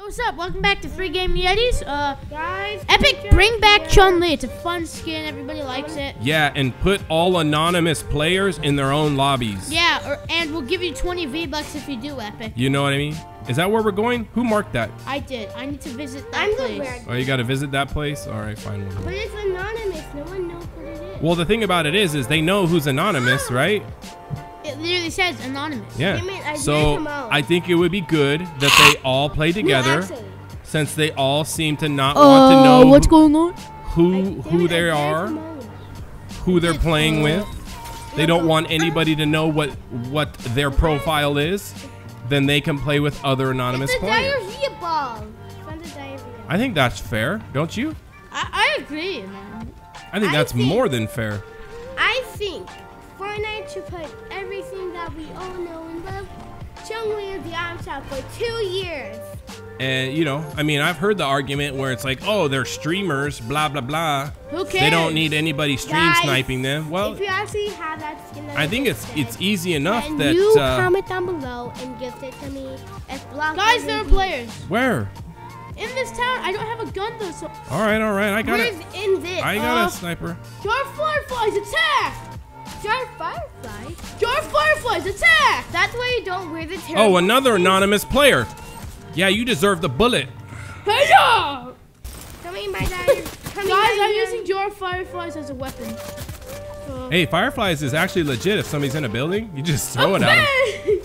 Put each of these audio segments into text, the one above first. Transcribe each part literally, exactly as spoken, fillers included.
what's up? Welcome back to Free Game Yetis. Uh, guys, Epic, bring back Chun-Li. It's a fun skin. Everybody likes it. Yeah, and put all anonymous players in their own lobbies. Yeah, or, and we'll give you twenty V-Bucks if you do, Epic. You know what I mean? Is that where we're going? Who marked that? I did. I need to visit that I'm place. the Oh, you got to visit that place? All right, fine. We'll But it's anonymous. No one knows what it is. well, the thing about it is, is they know who's anonymous, right? It literally says anonymous. Yeah. Damn it, I did So come out. I think it would be good that they all play together, actually. since they all seem to not want to know what's going on? who Damn who it, I they did are, come out. who they're playing with. They don't want anybody to know what what their profile is. Then they can play with other anonymous It's a players. diarrhea ball. Find the diarrhea. I think that's fair, don't you? I, I agree, man. I think I that's think- more than fair. I think Fortnite should put everything that we all know and love, Chun-Li is the item shop for two years. And you know, I mean, I've heard the argument where it's like, oh, they're streamers, blah blah blah. Who cares? They don't need anybody stream Guys, sniping them. Well, if you actually have that skin, I think it's it's easy enough and that. you Uh, comment down below and gift it to me. As block Guys, there are players. where? In this town, I don't have a gun though, so... All right, all right, I got Where's it. in this? I got Uh, a sniper. Jar Fireflies, attack! Jar Firefly. Jar Fireflies, attack! That's why you don't wear the terrible. Oh, another anonymous player. Yeah, you deserve the bullet. Hey-ya! Come in, my guys. Come in, Guys, my I'm guys. using Jar Fireflies as a weapon. Uh, Hey, Fireflies is actually legit. If somebody's in a building, you just throw it at them. okay.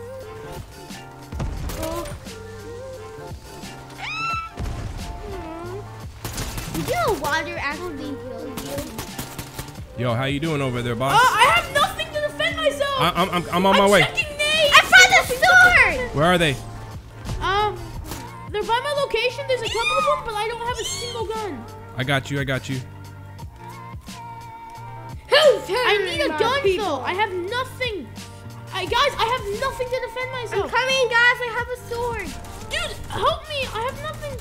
Did you know water actually heals you? Yo, how you doing over there, Oh, boss? I have nothing to defend myself! I, I'm, I'm, I'm on my I'm way. checking nades! I found a sword! Where are they? Um, they're by my location. There's a couple of them, but I don't have a single gun. I got you. I got you. I need a gun though. I have nothing. I guys, I have nothing to defend I'm myself. coming, guys. I have a sword. Dude, help me! I have nothing.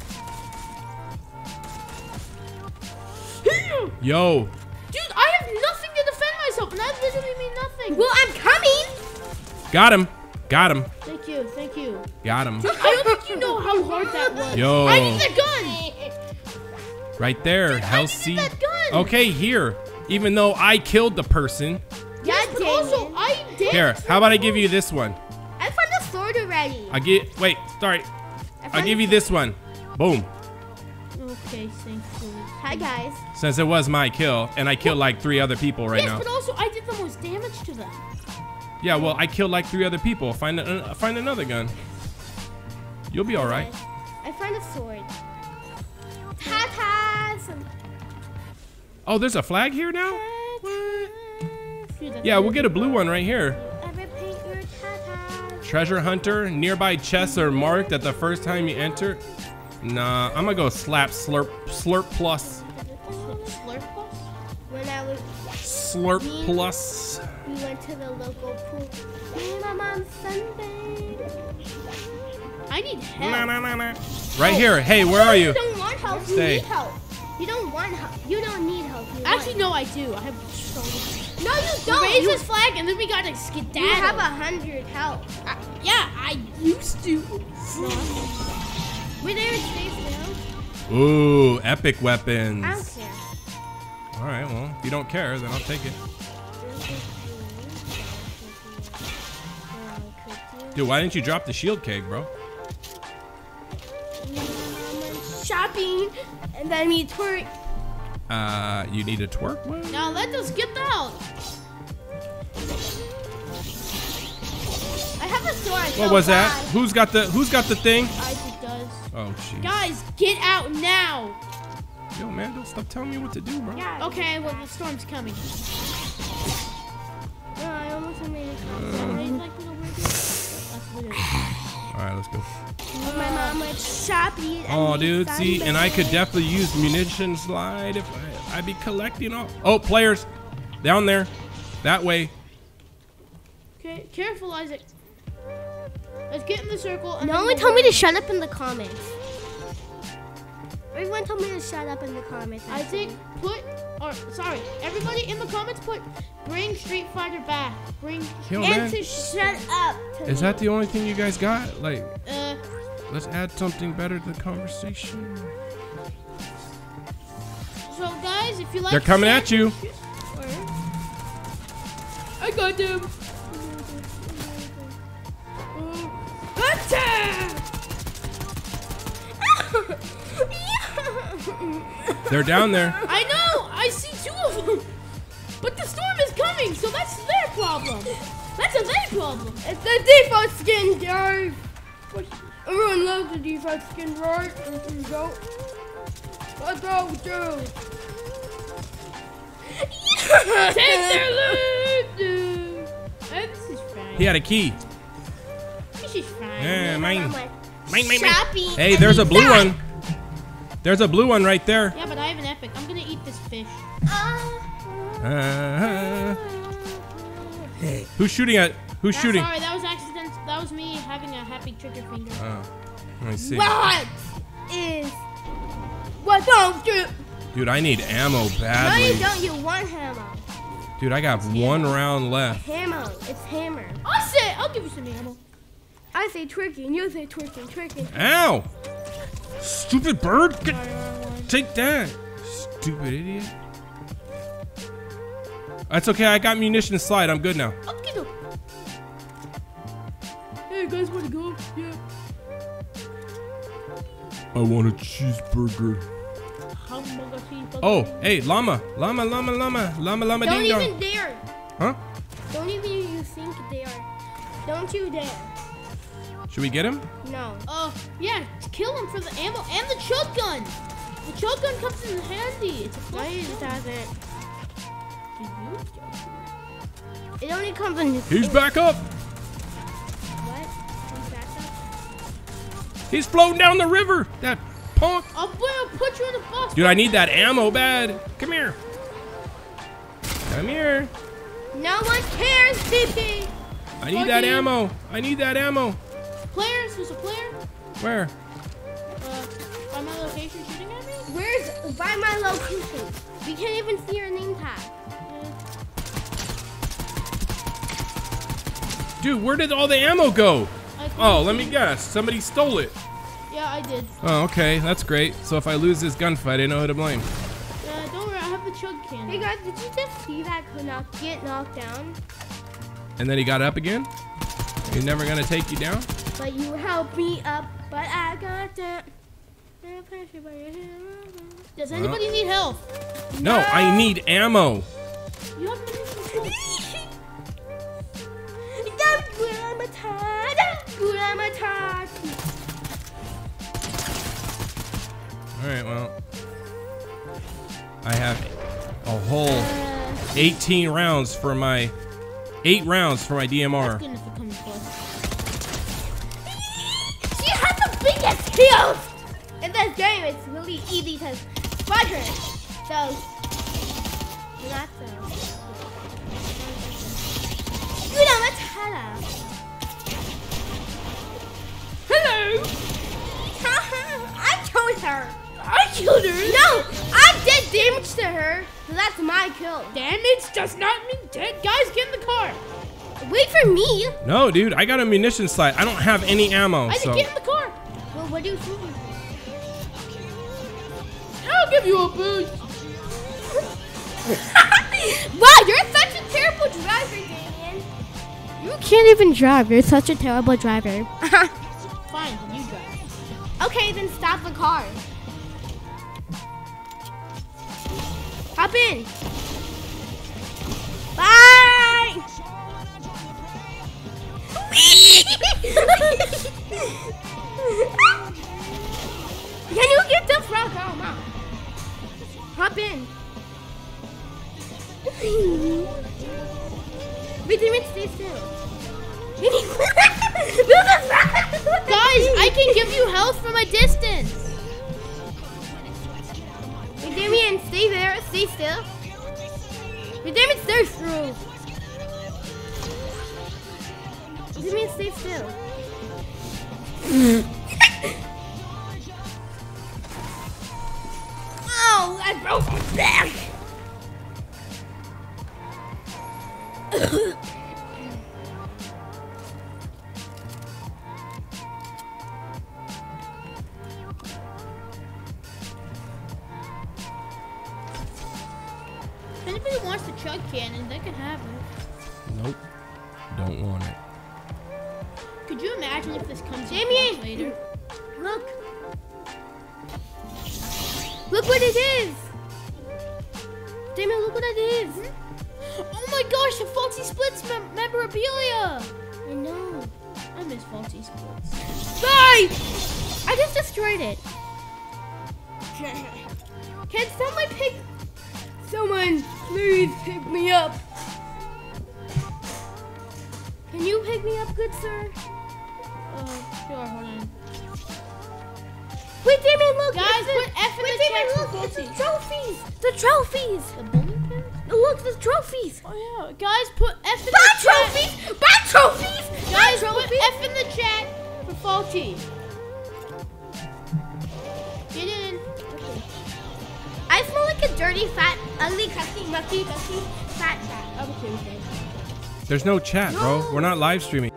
Yo, Dude, I have nothing to defend myself, and that literally means nothing. Well, I'm coming. got him. Got him. Thank you, thank you. Got him. I don't think you know how hard that was. Yo. I need the gun. Right there. Dude, I Hell needed C. that gun. Okay, here. Even though I killed the person. Yes, God but dang also it. I did. Here, how about I give you this one? I found a sword already. I get. Wait, sorry. I I'll found give a you this one. Boom. Okay, thank you. Hi, guys. Since it was my kill, and I killed like three other people right Yes, now. but also I did the most damage to them. Yeah, well, I killed like three other people. Find a, uh, find another gun. You'll be all right. I found a sword. Tatas. Oh, there's a flag here now? Dude, that's Yeah, we'll really get a blue one right here. Ever paint your tatas? Treasure hunter. Nearby chests are marked at the first time you enter. Nah, I'm gonna go slap slurp slurp plus. Slurp plus? When I was, Slurp plus. we went to the local pool. Me and my mom sunbathed. I need help. Nah, nah, nah, nah. Right here. Hey, where are you? You don't want help. You Stay. need help. You don't want help. You don't need help. You Actually, want. no, I do. I have so much. No, you We don't. raise You, this flag and then we gotta skedaddle. you have a hundred help. Uh, yeah, I used to. We're there. Stay still. Ooh, epic weapons. I don't care. All right, well, if you don't care, then I'll take it. Dude, why didn't you drop the shield keg, bro? Shopping, and then we twerk. Uh, you need a twerk? What? Now let us get out. I have a sword. What was that? Who's got the Who's got the thing? Isaac does. Oh, jeez. Guys, get out now. Yo, man, don't stop telling me what to do, bro. Yeah. Okay, well the storm's coming. No, I almost made it. Somebody's like, you know, where do you- That's literally- All right, let's go. My mom went shopping. and Oh, we dude, see, and I could sunbathed. definitely use munition slide if I, I'd be collecting all. Oh, players, down there, that way. Okay, careful, Isaac. Let's get in the circle. And No then one we'll told me to run. shut up in the comments. Everyone told me to shut up in the comments. Isaac, put, or sorry, everybody in the comments put, bring Street Fighter back. Bring, Yo, and man, to shut up. To is me. that the only thing you guys got? Like, uh, Let's add something better to the conversation. So guys, if you like, They're coming share- at you. I got them. Attack! They're down there. I know. I see two of them. But the storm is coming, so that's their problem. That's a their problem. It's the default skin, guys. Everyone loves the default skin, right? Let's go. Let's go, dude. Take their loot, dude. This is fine. He had a key. This is fine. Yeah, mine. Mine, mine, mine. Shopping. Hey, there's a blue one. There's a blue one right there. Yeah, but I have an epic. I'm gonna eat this fish. Uh, who's shooting at? Who's Yeah, shooting? Sorry, that was accident. That was me having a happy trigger finger. Oh, let me see. What is? What don't you? Dude, I need ammo No, you badly. don't. You want hammer. Dude, I got one round left. Hammer. It's hammer. I'll say, I'll give you some ammo. I say twerking. and You say twerking. Twerking. Ow! Stupid bird! Get, Sorry, wrong one. take that! Stupid idiot. That's okay, I got munition slide. I'm good now. Okay, doke. Hey, you guys want to go? Yeah. I want a cheeseburger. Hamburger, cheeseburger. Oh, hey, llama. Llama, llama, llama. Llama, llama, Don't ding dong. even dare. Huh? Don't even you think dare. Don't you dare. Should we get him? No. Uh, yeah, kill him for the ammo and the chug gun. The chug gun comes in handy. It's a No, fun it gun. doesn't. Do you joke? It only comes in. He's back up. What? He's back up? He's floating down the river. That punk. I'll put, I'll put you in the bus. Dude, I need that ammo bad. Come here. Come here. No one cares, P P. I need that Fucking- ammo. I need that ammo. Players, who's a player? Where? Uh, by my location shooting at me? Where's by my location? We can't even see your name tag. Dude, where did all the ammo go? I couldn't Oh, let see. me guess. Somebody stole it. Yeah, I did. Oh, okay. That's great. So if I lose this gunfight, I know who to blame. Uh, don't worry, I have the chug can. Hey guys, did you just see that knock get knocked down? And then he got up again? He's never gonna take you down? But you helped me up, but I got down. Does anybody need health? No, I need ammo. You have munitions. Alright, well. I have a whole eighteen rounds for my... Eight rounds for my D M R. That's good enough to come close. She has the biggest kills! In this game, it's really easy to spot her. So, not so. Guna Matata. Hello! I killed her. I killed her! No! I did damage to her. So that's my kill. Damage does not mean dead. Guys, get in the car. Wait for me. No, dude, I got a munition slide. I don't have any ammo, I so... said get in the car. Well, what do you think? I'll give you a boost. Wow, you're such a terrible driver, Damien. You can't even drive. You're such a terrible driver. Fine, then you drive. Okay, then stop the car. Hop in. Bye. Can you get the front? Oh, mom. Hop in. Wait, Damien, stay still. Guys, I can give you health from a distance. Hey, Damien, stay there. Stay still. Hey, Damien, stay still. Damien, stay still. Oh, I broke my back. anybody wants the chug cannon, they can have it. Nope. Don't want it. Could you imagine if this comes Damien! later? Look. Look what it is. Damien, look what it is. Oh my gosh, the faulty splits mem memorabilia. I know. I miss faulty splits. Die! I just destroyed it. Can someone pick... Someone, please pick me up. Can you pick me up, good sir? Uh, sure, hold on. Wait, Damien, look. Guys, it's the, put F in wait, the Damien, chat for look. It's the faulty. trophies. The trophies. The bowling pins? Look, the trophies. Oh yeah. Guys, put F in Buy the chat. trophies. Buy trophies. Guys, Buy put trophies. F in the chat for faulty. Get in. I smell like a dirty, fat, ugly, crusty, musty, dusty, fat cat. Okay, okay. There's no chat, bro. We're not live streaming.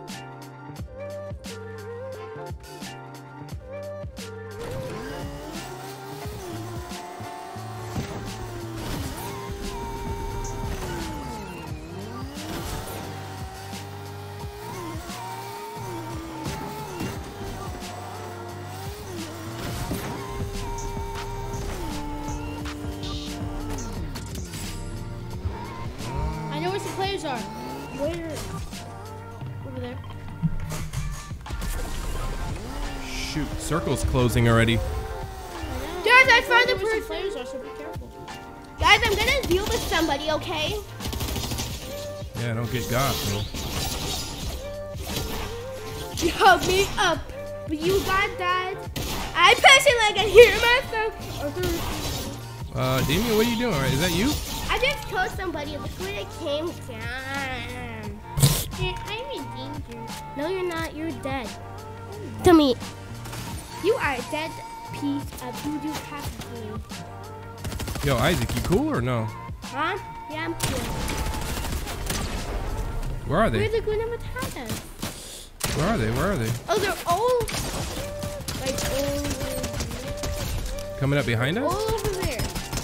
I know where the players are. Where? Over there. Shoot, circle's closing already. Guys, I found the know where person. some players are, so be careful. Guys, I'm gonna deal with somebody, okay? Yeah, don't get got, bro. You help me up, but you got that. I personally like I hear myself. Uh, Damien, what are you doing? Is that you? I just killed somebody. Look where it came down. I'm in danger. No, you're not. You're dead. Tell me. You are a dead piece of voodoo packaging. Yo, Isaac, you cool or no? Huh? Yeah, I'm cool. Where are they? Where's the Guna Matata? Where are they? Where are they? Oh, they're all like all, Coming up behind us? all over there.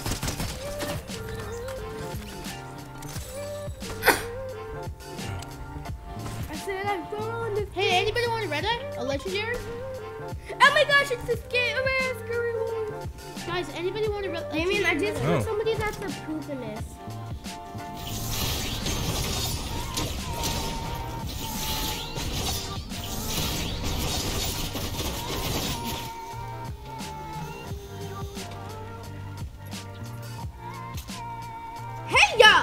I said I'm going to. Hey, anybody want a red eye? A legendary? Oh my gosh, it's the scary scary one. Guys, anybody want a red eye? I mean, I just Oh. heard somebody that's a poopiness. Hey ya!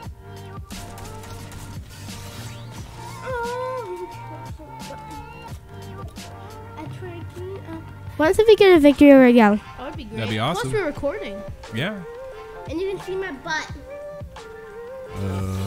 Once if we get a victory royale, That would be great. That'd be awesome. Plus, we're recording. Yeah. and you can see my butt. Uh,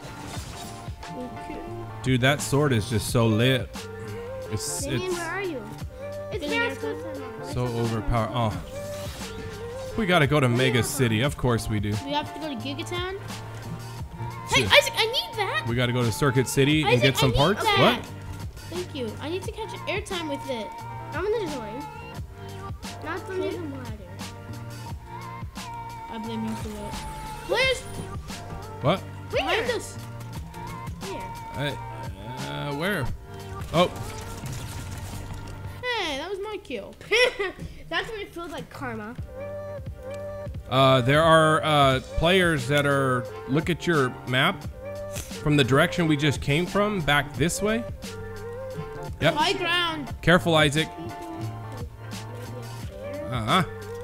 dude, that sword is just so lit. It's Damien, it's where are you? It's Getting Mexico. so overpowered. Oh, we gotta go to Mega City. Of course we do. We have to go to Gigatown. Hey, Shit. Isaac, I need that. We gotta go to Circuit City and Isaac, get some I need parts. that. What? Thank you. I need to catch airtime with it. I'm gonna join. Not from the ladder. I blame you for that. Players What? behind us. Here. I, uh, where? Oh, Hey, that was my kill. That's what it feels like, karma. uh, there are uh, players that are. Look at your map. From the direction we just came from, back this way. Yep. High ground. Careful, Isaac. Uh-huh.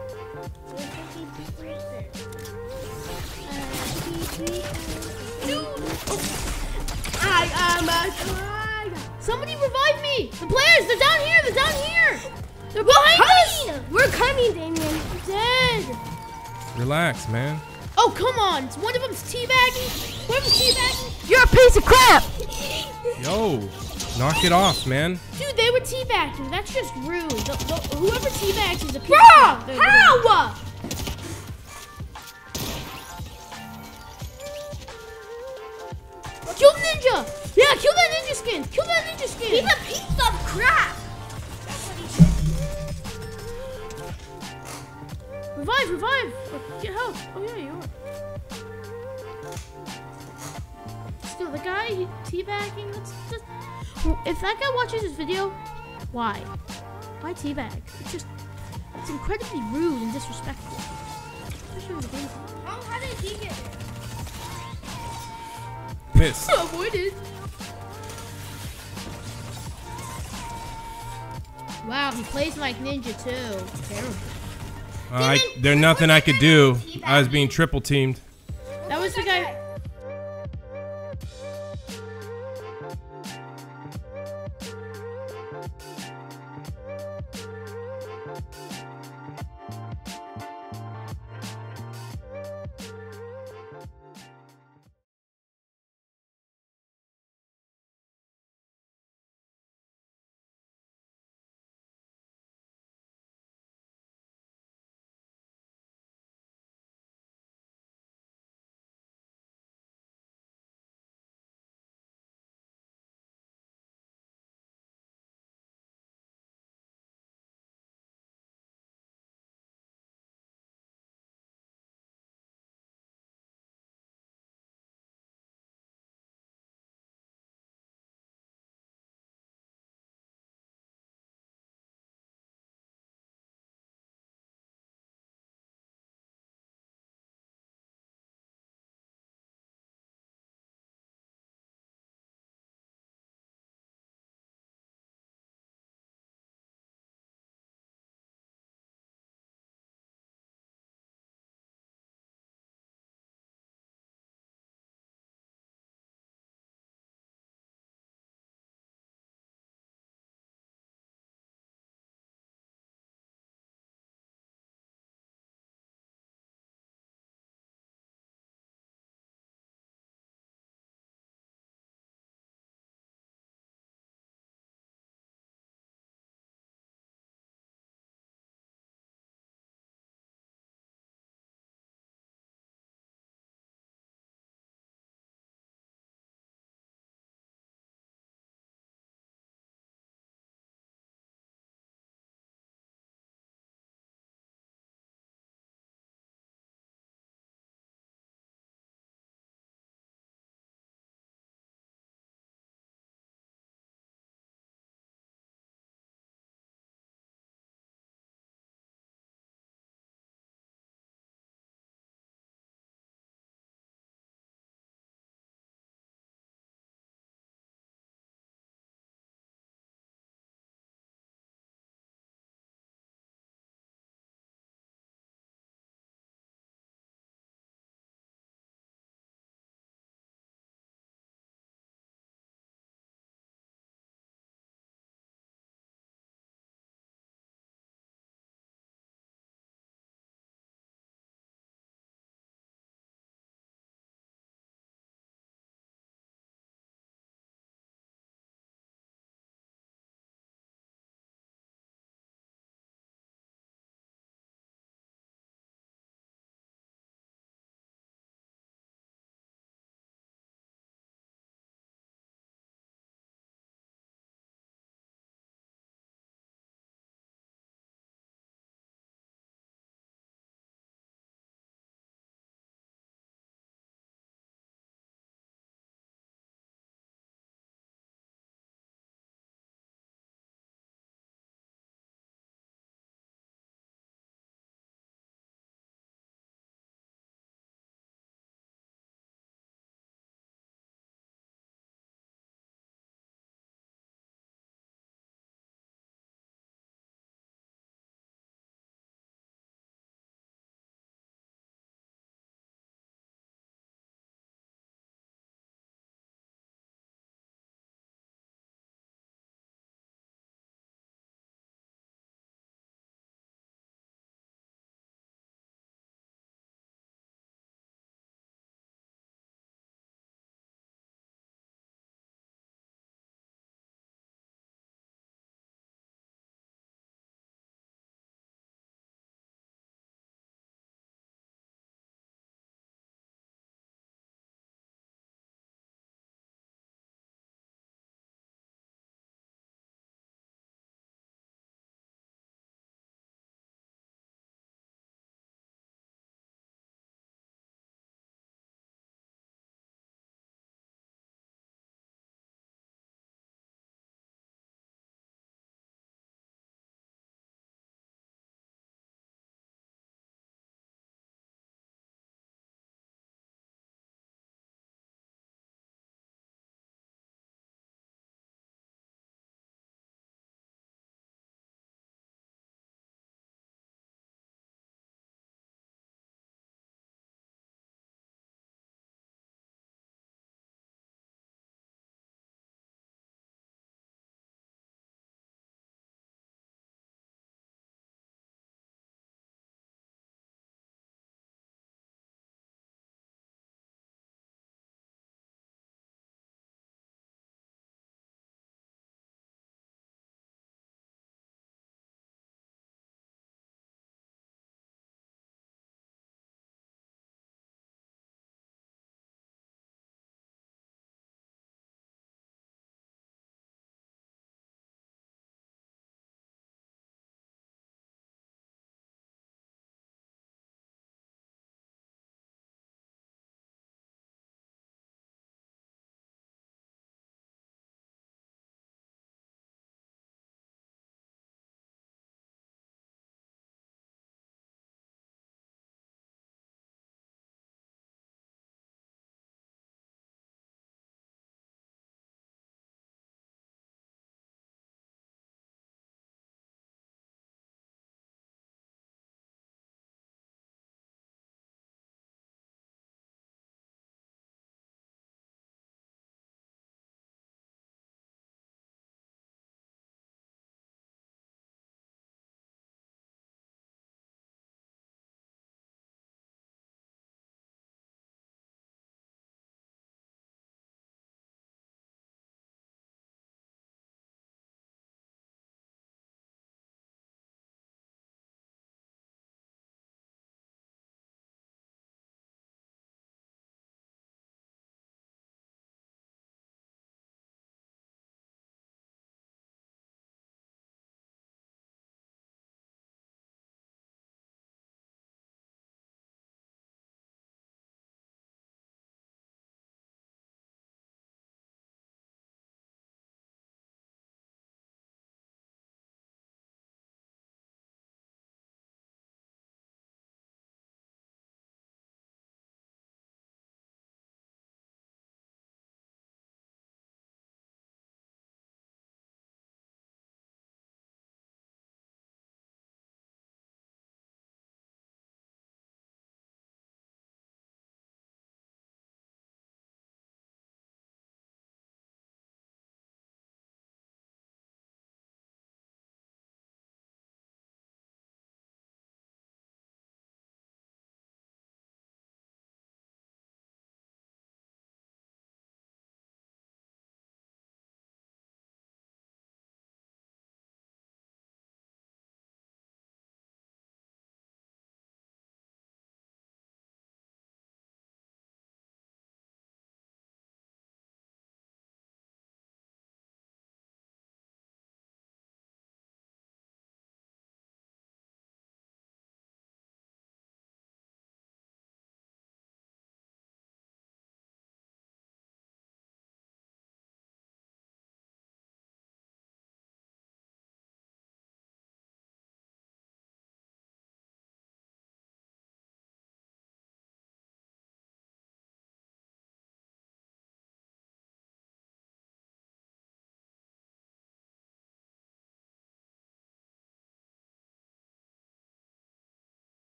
I am a tiger. Somebody revive me. The players, they're down here. They're down here. They're behind us. We're coming, Damien. Dead. Relax, man. Oh, come on. One of them's teabagging. One of them's teabagging. You're a piece of crap. Yo, knock it off, man. Dude, they were teabagging. That's just rude. The, the, whoever teabags is a piece Bro, of crap. They're how? Kill the ninja! Yeah, kill that ninja skin! Kill that ninja skin! He's a piece of crap. Revive, revive! Get help! Oh yeah, you are. still, the guy teabagging, that's just, if that guy watches this video, why? Why teabag? It's just, it's incredibly rude and disrespectful. Especially in the game. How, how did he get there? Miss. Avoided. Wow, he plays like ninja too. Terrible. Uh, I, there's nothing I could do. I was being triple teamed. That was the guy.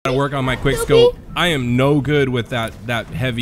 gotta work on my quick scope. I am no good with that that heavy